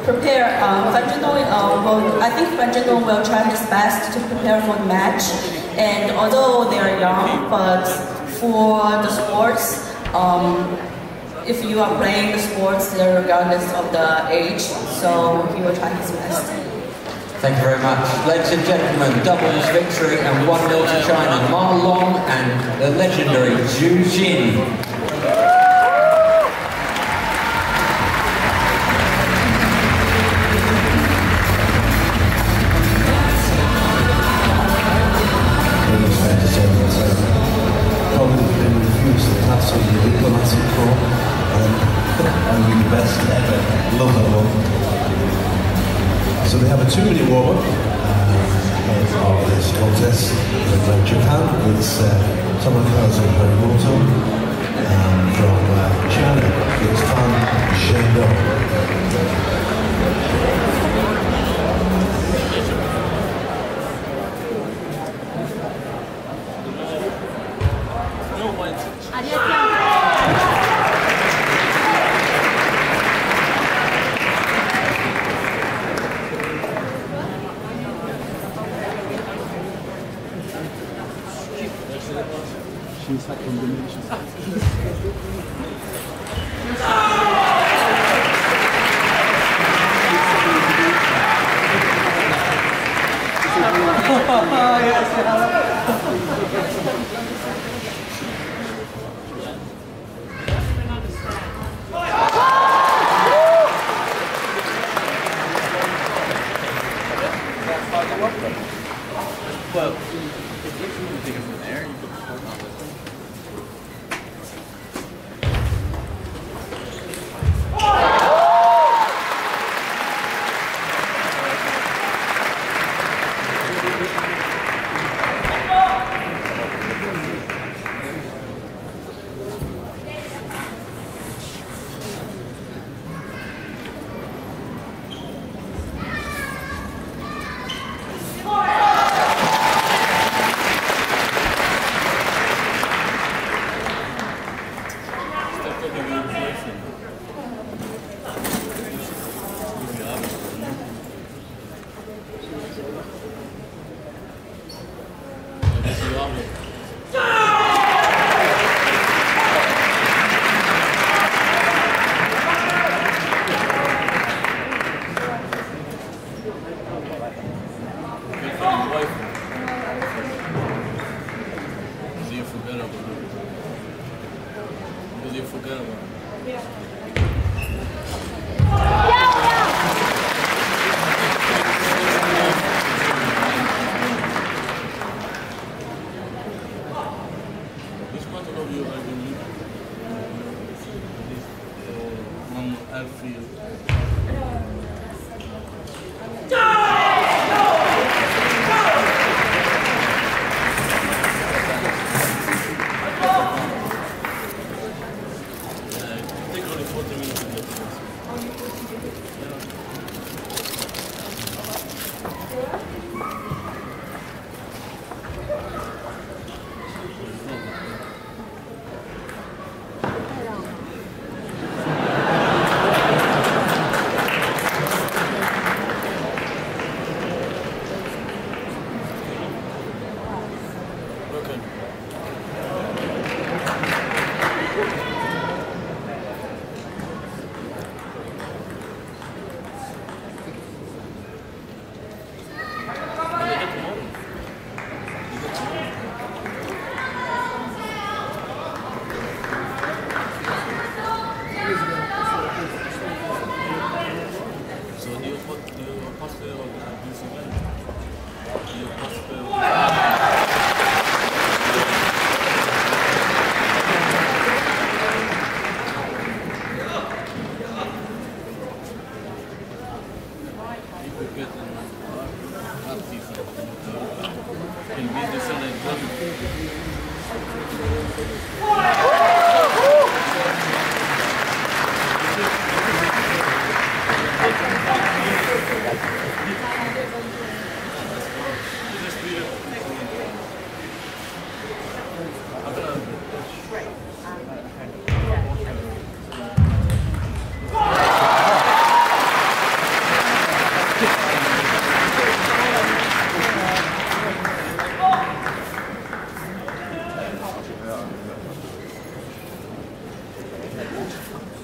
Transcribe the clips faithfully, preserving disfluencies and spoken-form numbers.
prepare. Uh, Fan Zhendong, uh, will, I think Fan Zhendong will try his best to prepare for the match. And although they are young, but for the sports, um, if you are playing the sports, they're regardless of the age, so he will try his best. Thank you very much. Ladies and gentlemen, doubles victory and one nil to China. Ma Long and the legendary Zhu Jin. Absolutely diplomatic call, um, and we the best ever. Love that one. So they have a two-minute warm-up uh, of this contest. From Japan, it's uh, Tomokazu Harimoto, and from uh, China, it's Fan Zhendong. She's like combination. Well, if you take it from there, you can hold on this one.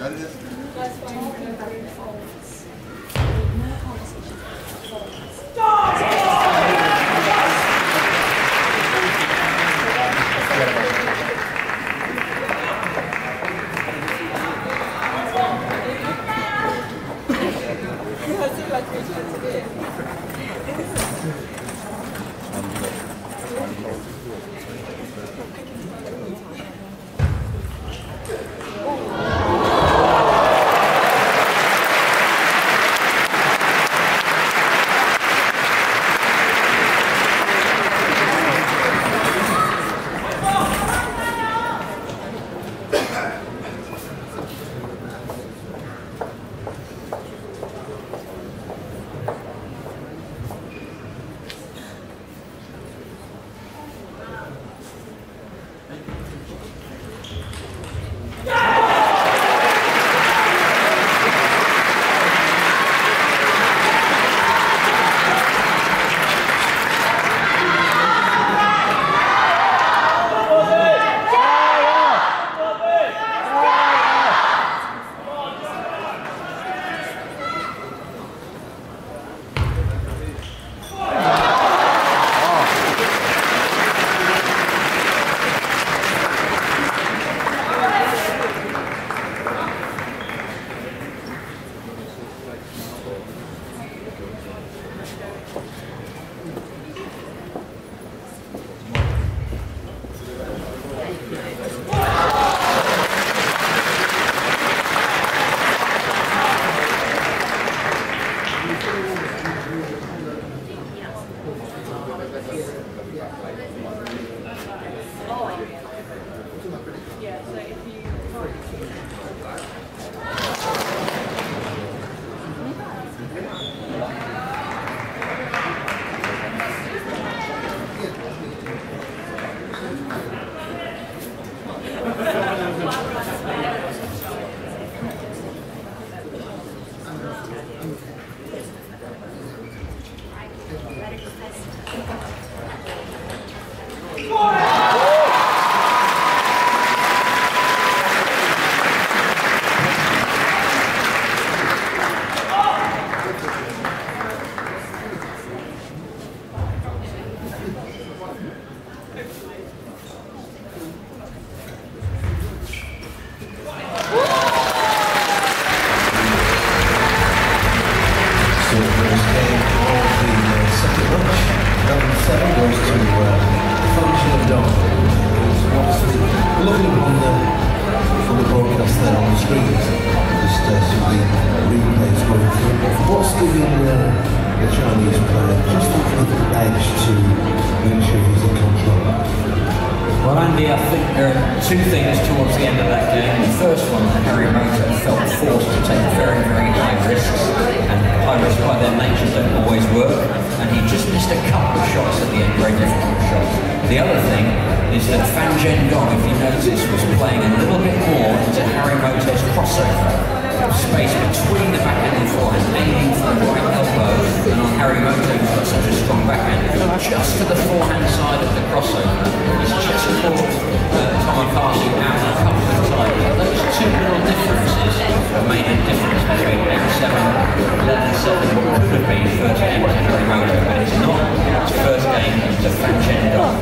Two things towards the end of that game. The first one, Harimoto felt forced to take very, very high risks, and high risks by their nature don't always work, and he just missed a couple of shots at the end, very difficult shots. The other thing is that Fan Zhendong, if you notice, was playing a little bit more into Harimoto's crossover. Space between the backhand and forehand, aiming for the right elbow, and on Harimoto, who's got such a strong backhand, just to the forehand side of the crossover. He's just caught uh, Tomokazu out a couple of times. Those two little differences have made a difference between X seven, eleven seven, what could have been first game to Harimoto, but it's not. It's first game to Fan Zhendong.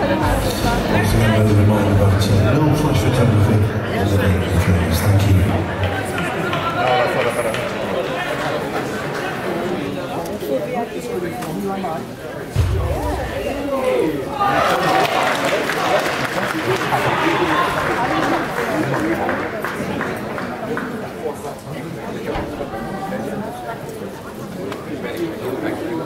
Also, a reminder about uh, no flash photography in the name of the trainers. Thank you. Thank you.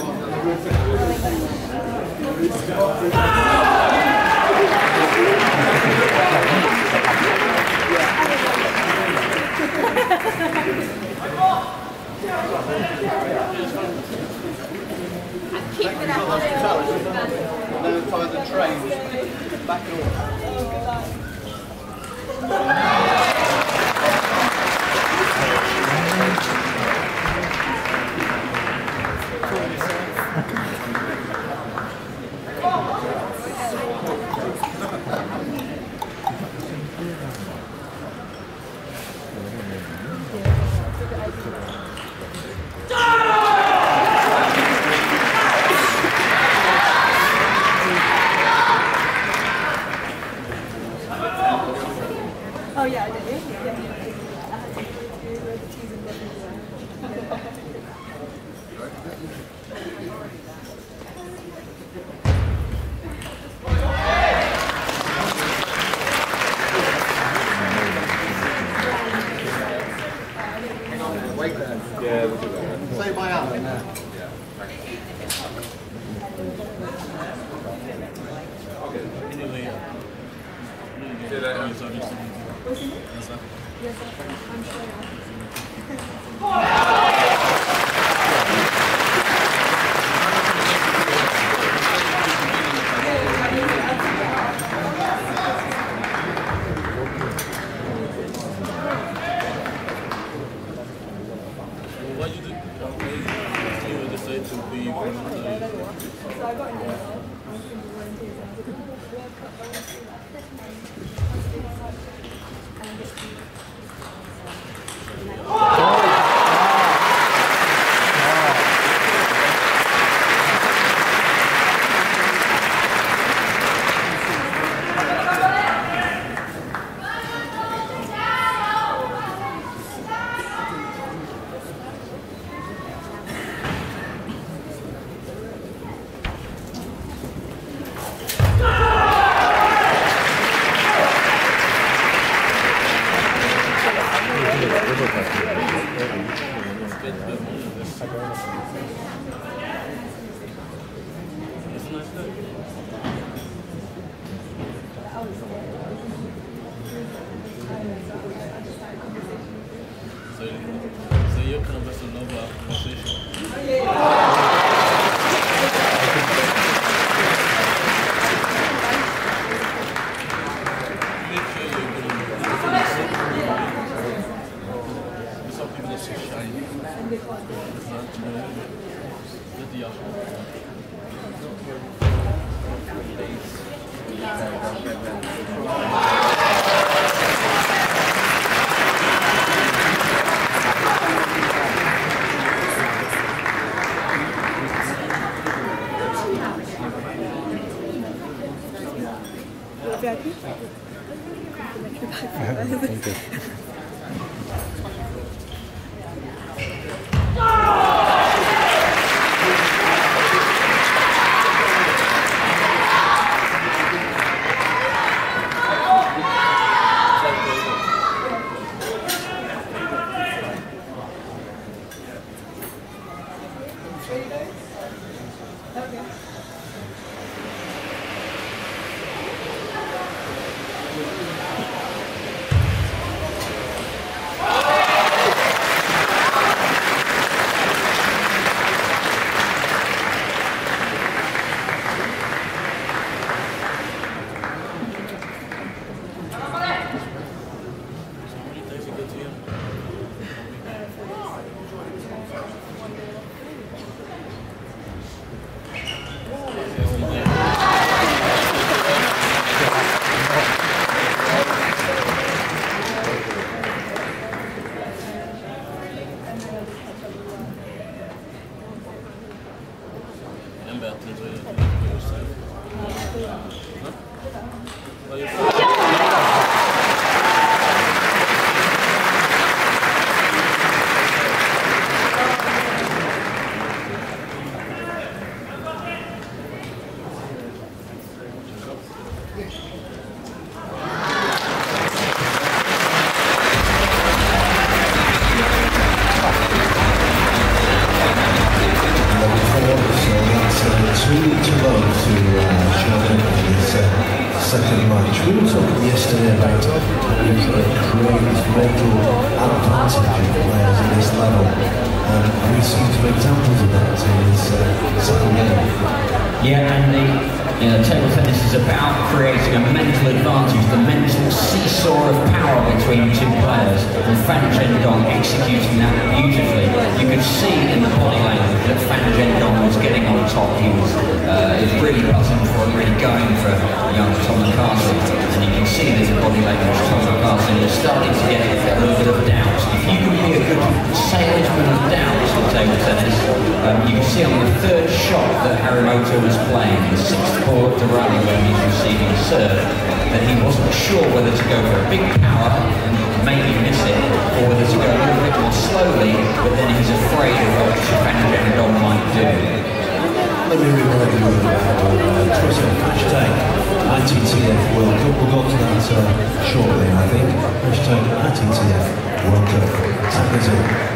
Oh yeah, I did. Yeah, yeah, yeah. I had to do the T's and W's as well. Yeah, we'll do that. Say my out. Anyway, do that. Yes, I'm sure. Why you did? You would decide to be one of the. So I got an email. I was going to volunteer. I was looking for World Cup volunteer. And I get to. So, so you're kind of just a novel conversation. Make sure you're good in some people are so shy. It's not, you know, let the Thank you. Second match. We were talking yesterday about the great mental advantage of players at this level, and we see two examples of that in this uh, second game. Yeah, and the you know, table tennis is about creating a mental advantage, the mental seesaw of power between two players, and Fan Zhendong executing that beautifully. You could see in the body language that Fan Zhendong was getting on top. He was, uh, he was really buzzing for it, really going for young Tom McCarthy, and you can see there's a body language. Tom McCarthy is starting to get a little bit of doubt. If you can be a good salesman of doubts in table tennis. Um, you can see on the third shot that Harimoto was playing, the sixth ball to run when he's receiving a serve, that he wasn't sure whether to go for a big power and maybe miss it, or whether to go a little bit more slowly, but then he's afraid of what Fanjendong might do. Let me remind you about uh, Twitter hashtag I T T F World Cup. We'll go to that uh, shortly, I think. Hashtag I T T F World Cup. That is it.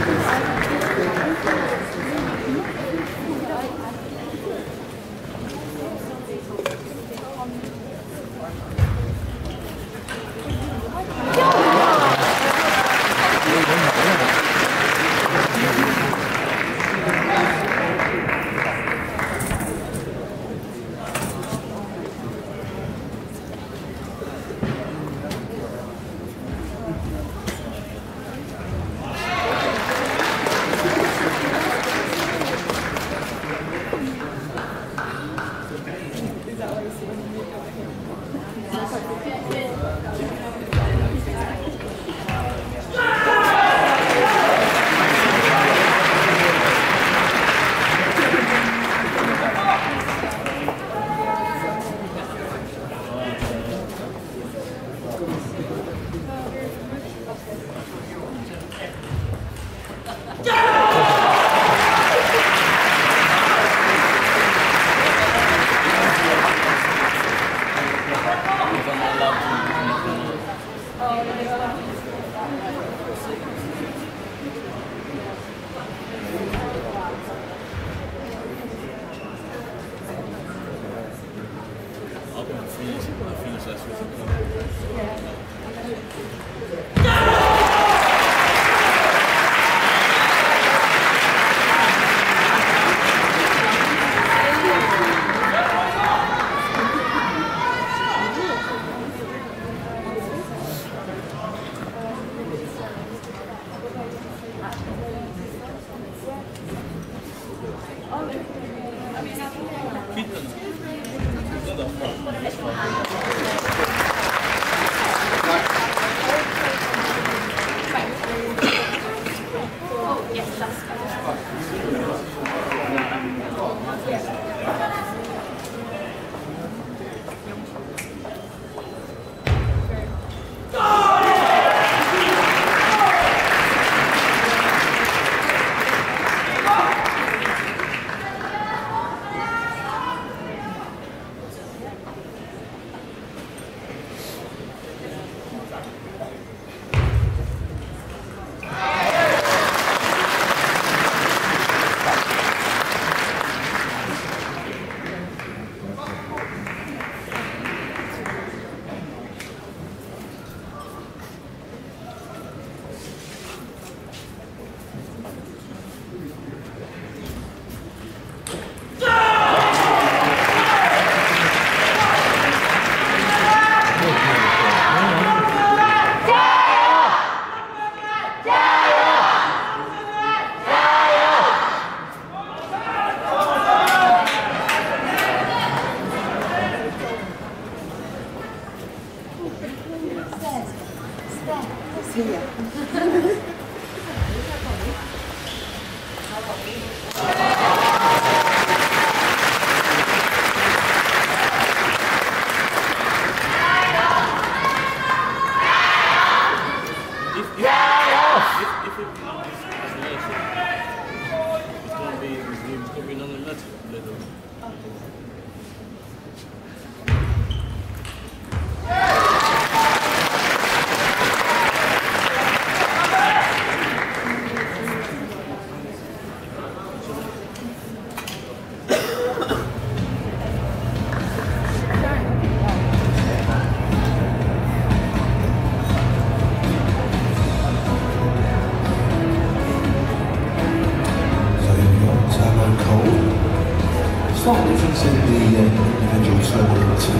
Slight difference in the uh, individual tournament to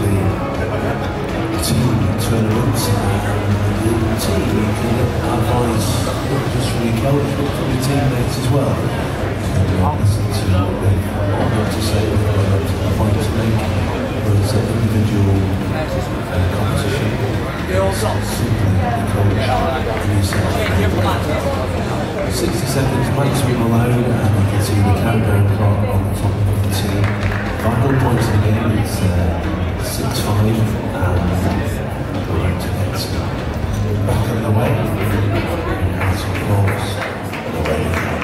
the team tournaments. The team you can advise not just from your coach but from your teammates as well. And uh, listen to what they've got to say, what they've got a point to make. Whereas an individual uh, competition, simply the coach and yourself. sixty seconds makes me Malone, and you can see the countdown clock on the top of the team. Final points again, it's uh, six five, and the right to get back on the way. House of Applause, the way to go.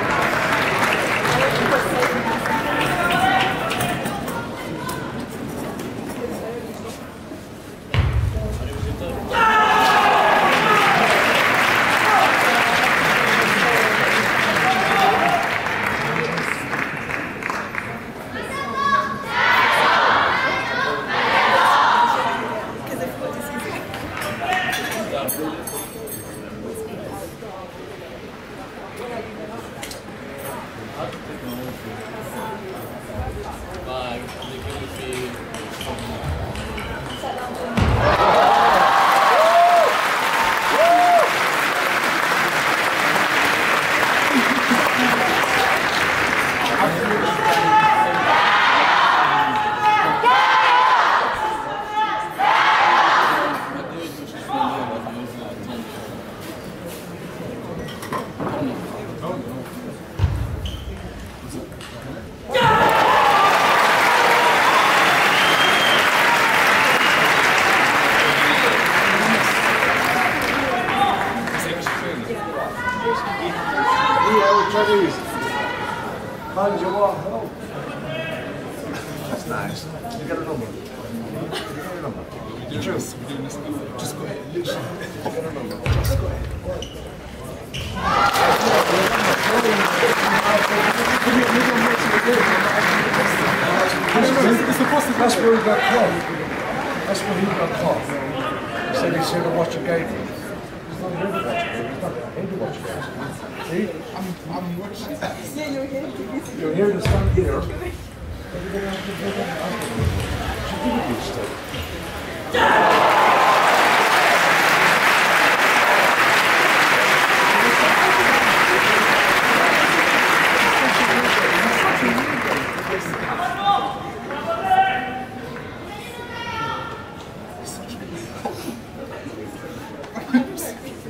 That's nice. You got a number. You got a number. You just, just go ahead. You got a number. Just go ahead. That's where he got caught. That's where he got caught. He said he's here to watch a game. He's not here to watch a game. He's not here to watch a game. See? I'm, I'm watching. Yeah, you're here. You're here to stand here. Everybody else is here to stand here.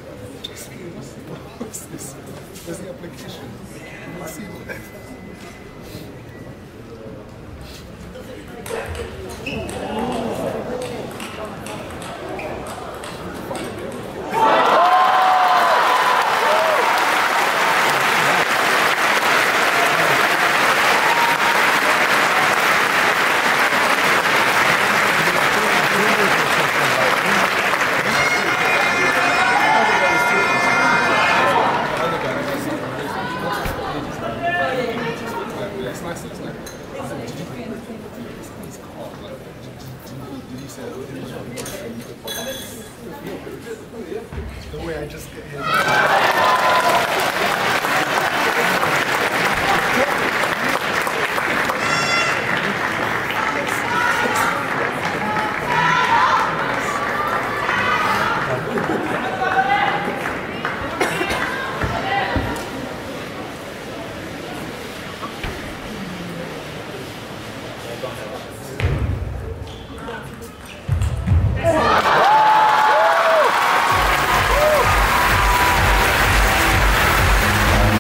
Where's the application? Let's see.